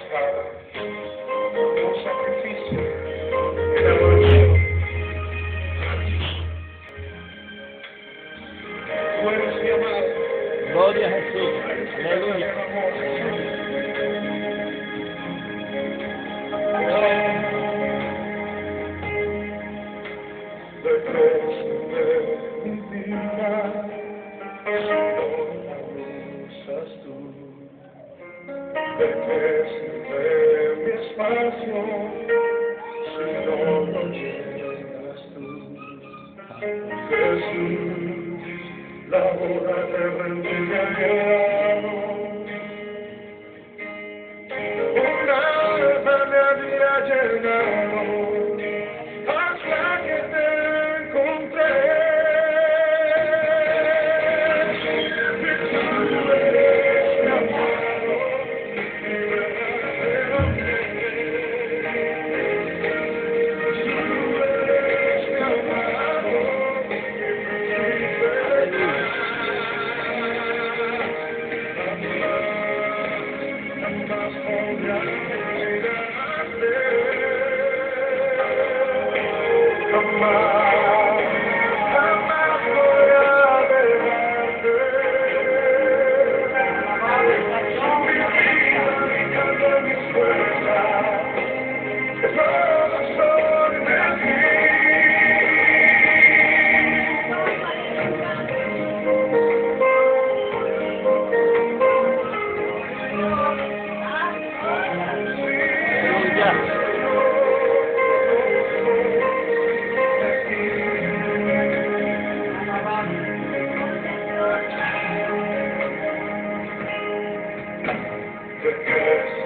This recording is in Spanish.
Padre, un sacrificio en adoración. Tú eres mi amado. Gloria a Jesús. Aleluya. De precio de mi vida, si no la usas tú. De precio de mi espacio, si no lo llenas tú. Jesús, la hora de rendirme a una vez me había llegado hasta que te encontré. Y tú eres mi amado, mi verdadero bien. Tú eres mi amado, mi verdad. Jamás podrá olvidarte. Jamás, jamás podrá dejarte. Mi vida, mi calma, mis fuerzas, todas son de ti. Aleluya. Porque